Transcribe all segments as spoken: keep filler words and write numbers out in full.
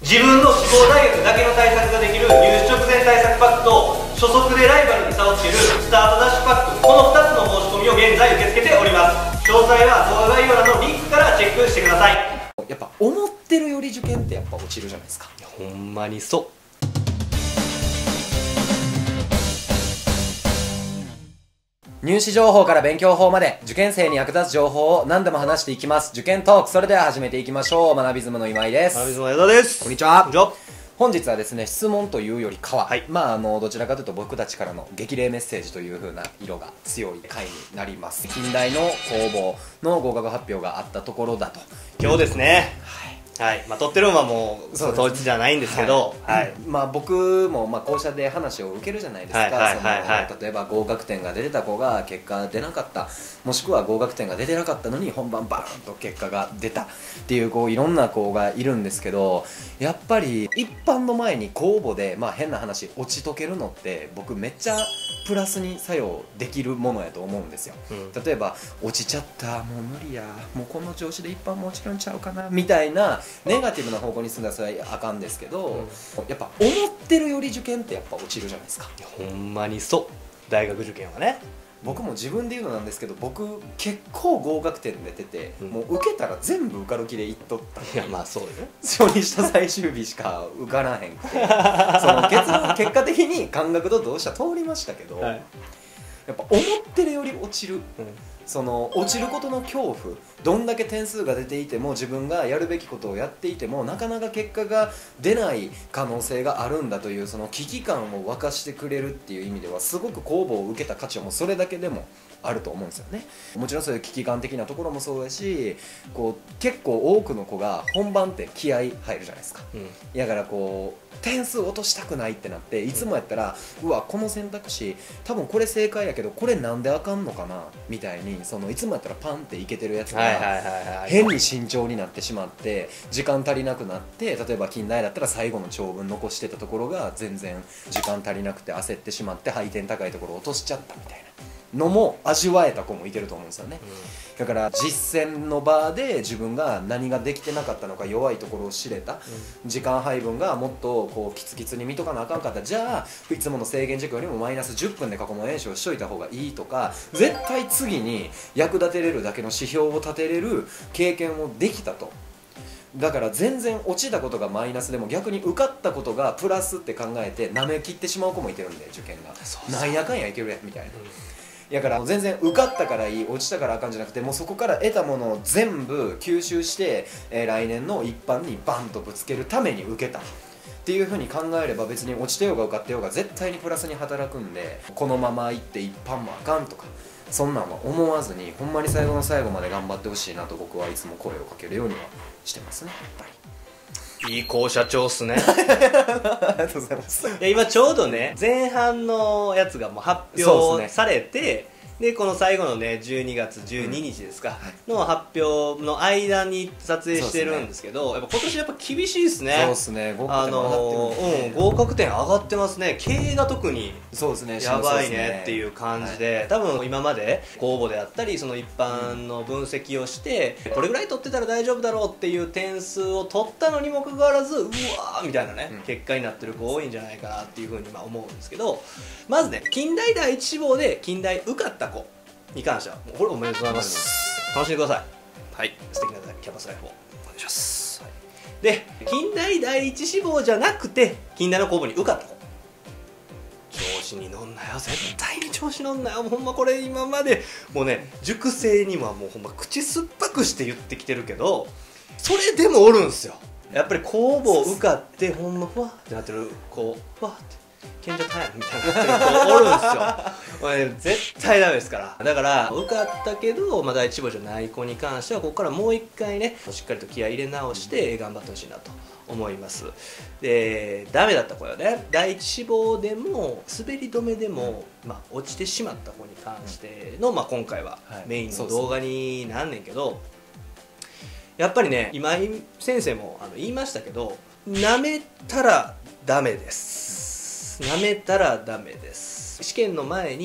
自分の志望大学だけの対策ができる入試直前対策パックと初速でライバルに差をつけるスタートダッシュパック、このふたつの申し込みを現在受け付けております。詳細は動画概要欄のリンクからチェックしてください。 やっぱ思ってるより受験ってやっぱ落ちるじゃないですか。 いやほんまにそう。 入試情報から勉強法まで受験生に役立つ情報を何でも話していきます。受験トーク、それでは始めていきましょう。学びズムの今井です。 学びズムの江田です。 こんにちは。 こんにちは。 本日はですね、質問というよりかは、 はい、 まああのどちらかというと僕たちからの激励メッセージという風な色が強い回になります。近大の公募の合格発表があったところだと。 今日ですね。はい、まあ撮ってるのはもう当日じゃないんですけど、 はい、はい、まあ僕もまあ校舎で話を受けるじゃないですか。例えば合格点が出てた子が結果出なかった、もしくは合格点が出てなかったのに本番バーンと結果が出たっていうこういろんな子がいるんですけど、やっぱり一般の前に公募でまあ変な話落ちとけるのって僕めっちゃプラスに作用できるものやと思うんですよ、うん、例えば落ちちゃった、もう無理や、もうこの調子で一般も落ちるんちゃうかなみたいなネガティブな方向に進んだらそれはあかんですけど、うん、やっぱ思ってるより受験ってやっぱ落ちるじゃないですか。 いやほんまにそう。大学受験はね、 僕も自分で言うのなんですけど、僕結構合格点出てて、うん、もう受けたら全部受かる気でいっとったんで。 いやまあそうよ、 初日と最終日しか受からへんくてその結論結果的に感覚と同志は通りましたけど、はい、やっぱ思ってるより落ちる、うん、その落ちることの恐怖、どんだけ点数が出ていても自分がやるべきことをやっていてもなかなか結果が出ない可能性があるんだというその危機感を沸かしてくれるっていう意味ではすごく公募を受けた価値はもうそれだけでもあると思うんですよね。もちろんそういう危機感的なところもそうやし、こう結構多くの子が本番って気合入るじゃないですか、うん、だからこう点数落としたくないってなって、いつもやったら、うん、うわこの選択肢多分これ正解やけどこれなんであかんのかなみたいに、そのいつもやったらパンっていけてるやつが変に慎重になってしまって時間足りなくなって、例えば近代だったら最後の長文残してたところが全然時間足りなくて焦ってしまって配点高いところを落としちゃったみたいなのも味わえた子もいてると思うんですよね、うん、だから実践の場で自分が何ができてなかったのか、弱いところを知れた、うん、時間配分がもっとこうキツキツに見とかなあかんかった、じゃあいつもの制限時間よりもマイナスじゅっぷんで過去問演習をしといた方がいいとか、絶対次に役立てれるだけの指標を立てれる経験をできたと。だから全然落ちたことがマイナスでも逆に受かったことがプラスって考えて舐めきってしまう子もいてるんで、受験がなんやかんやいけるやみたいな、うん、だから全然受かったからいい、落ちたからあかんじゃなくて、もうそこから得たものを全部吸収して、えー、来年の一般にバンとぶつけるために受けたっていう風に考えれば、別に落ちてようが受かってようが絶対にプラスに働くんで、このまま行って一般もあかんとかそんなんは思わずに、ほんまに最後の最後まで頑張ってほしいなと僕はいつも声をかけるようにはしてますね、やっぱり。 いい校舎長っすね。 ありがとうございます。 いや今ちょうどね、前半のやつがもう発表されて、でこの最後のねじゅうにがつじゅうににちですか、うん、の発表の間に撮影してるんですけど、やっぱ今年やっぱ厳しいですね。 そうですね、合格点上がってるんで、ね、 うん、合格点上がってますね。経営が特にそうですね、 やばいねっていう感じで、多分今まで公募であったりその一般の分析をして、うん、これぐらい取ってたら大丈夫だろうっていう点数を取ったのにもかかわらず、うわーみたいなね、うん、結果になってる子多いんじゃないかなっていうふうにまあ思うんですけど、まずね近大第一志望で近大受かった子に関してはもうこれおめでとうございます。楽しんでください。はい、素敵なキャンパスライフをお願いします。はい、で近大第一志望じゃなくて近大の公募に受かった子、調子に乗んなよ、絶対に調子乗んなよ。もうほんまこれ今までもうね、塾生にはもうほんま口酸っぱくして言ってきてるけど、それでもおるんすよ。やっぱり公募受かってほんまふわってなってる子、ふわって賢者タイムみたいになってる子おるんですよ。これ、ね、絶対ダメですから。だから受かったけど、まあ、第一志望じゃない子に関してはここからもう一回ねしっかりと気合い入れ直して頑張ってほしいなと思います。でダメだった子はね、第一志望でも滑り止めでも、まあ、落ちてしまった子に関しての、まあ、今回はメインの動画になんねんけど、やっぱりね今井先生もあの言いましたけど、なめたらダメです。なめたらダメです。試験の前に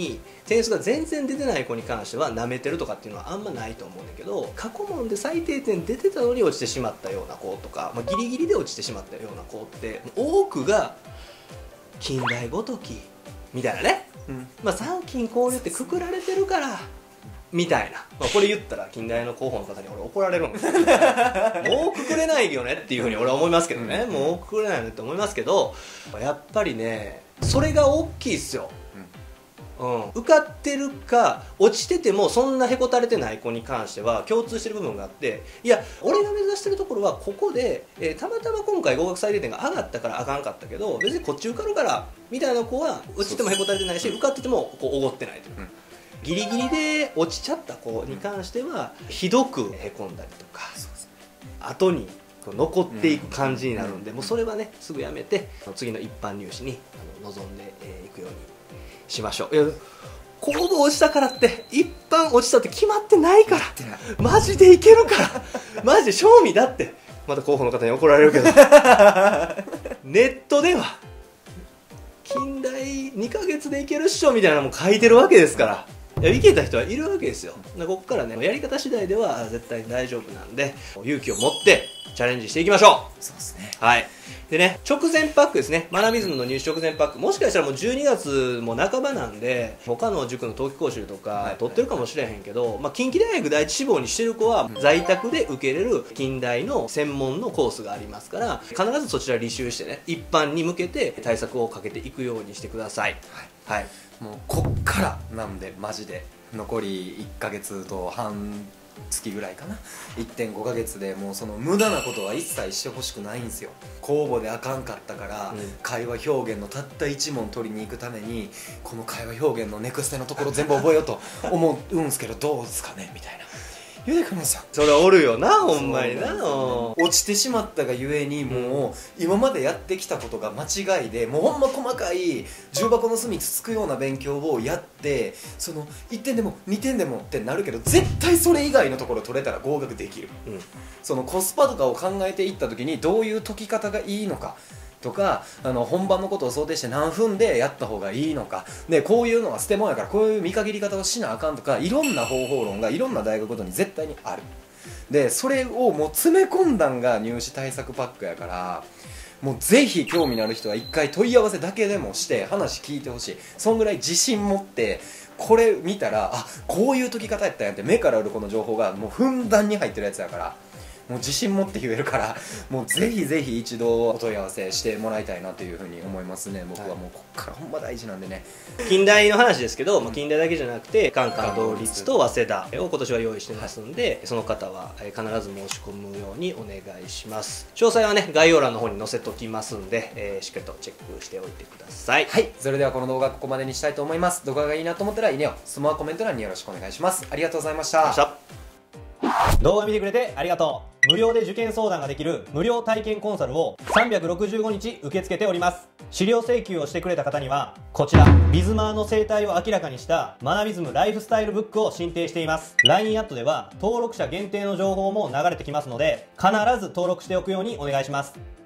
点数が全然出てない子に関しては舐めてるとかっていうのはあんまないと思うんだけど、過去問で最低点出てたのに落ちてしまったような子とか、まあ、ギリギリで落ちてしまったような子って多くが近代ごときみたいなね、うん、まあ参勤交流ってくくられてるからみたいな、まあ、これ言ったら近代の候補の方に俺怒られるんですよもうくくれないよねっていうふうに俺は思いますけどね、もうくくれないよねって思いますけど、やっぱりねそれが大きいっすよ。うん、受かってるか落ちててもそんなへこたれてない子に関しては共通してる部分があって、いや俺が目指してるところはここで、えー、たまたま今回合格最低点が上がったからあかんかったけど別にこっち受かるからみたいな子は落ちてもへこたれてないし受かっててもこうおごってないという、うん、ギリギリで落ちちゃった子に関してはひどくへこんだりとか、うん、後に残っていく感じになるんで、もうそれはねすぐやめて次の一般入試にあの臨んでいくようにしましょう。いや公募落ちたからって一般落ちたって決まってないからマジでいけるからマジで賞味だって、また候補の方に怒られるけどネットでは近代にかげつでいけるっしょみたいなのも書いてるわけですから、いやいけた人はいるわけですよ。ここからねやり方次第では絶対大丈夫なんで勇気を持ってチャレンジしていきましょう。 そうですね。 はい。でね、直前パックですね、学びズムの入試直前パック、もしかしたらもうじゅうにがつも半ばなんで他の塾の冬季講習とか取ってるかもしれへんけど、まあ、近畿大学第一志望にしてる子は在宅で受けれる近代の専門のコースがありますから、必ずそちら履修してね一般に向けて対策をかけていくようにしてください。はい、はい、 もうこっからなんでマジで残りいっかげつと半月ぐらいかな、 いってんご ヶ月でもうその無駄なことは一切してほしくないんですよ。公募であかんかったから、うん、会話表現のたったいち問取りに行くためにこの会話表現のネクステのところ全部覚えようと思うんですけどどうですかねみたいな言うてくるんですよ。 それおるよなほんまにな。 落ちてしまったがゆえにもう今までやってきたことが間違いでもうほんま細かい重箱の隅つつくような勉強をやってそのいってんでもにてんでもってなるけど絶対それ以外のところ取れたら合格できる、うん、そのコスパとかを考えていった時にどういう解き方がいいのかとかあの本番のことを想定して何分でやった方がいいのかでこういうのは捨て物やからこういう見限り方をしなあかんとかいろんな方法論がいろんな大学ごとに絶対にある。でそれをもう詰め込んだんが入試対策パックやからもうぜひ興味のある人は一回問い合わせだけでもして話聞いてほしい。そんぐらい自信持ってこれ見たらあこういう解き方やったんやって目から鱗の情報がもうふんだんに入ってるやつやからもう自信持って言えるからもうぜひぜひ一度お問い合わせしてもらいたいなというふうに思いますね。僕はもうこっからほんま大事なんでね。 近代の話ですけど、まあ、近代だけじゃなくてカンカン同率と早稲田を今年は用意してますんで、その方は必ず申し込むようにお願いします。詳細はね概要欄の方に載せときますんで、えー、しっかりとチェックしておいてください。 はい、それではこの動画ここまでにしたいと思います。動画がいいなと思ったらいいねを、質問はコメント欄によろしくお願いします。ありがとうございました。 動画見てくれてありがとう。無料で受験相談ができる無料体験コンサルをさんびゃくろくじゅうごにち受け付けております。資料請求をしてくれた方にはこちらビズマーの生態を明らかにした学びズムライフスタイルブックを進呈しています。 ライン アットでは登録者限定の情報も流れてきますので必ず登録しておくようにお願いします。